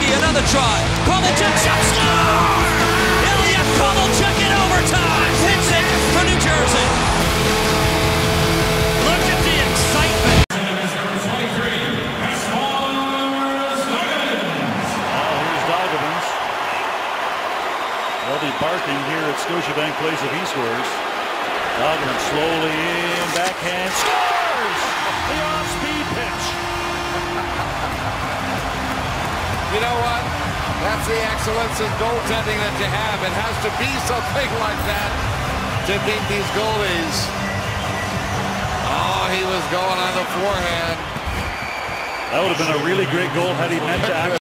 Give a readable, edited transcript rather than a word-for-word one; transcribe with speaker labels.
Speaker 1: another try. Kovalchuk shot score! Ilya Kovalchuk in overtime hits it for New Jersey. Look at the excitement.
Speaker 2: Here's Daugavins. They'll be barking here at Scotiabank Place if he scores. Daugavins slowly in, backhand, scores! The off-speed pitch.
Speaker 3: You know what? That's the excellence of goaltending that you have. It has to be something like that to beat these goalies. Oh, he was going on the forehand.
Speaker 2: That would have been a really great goal had he meant to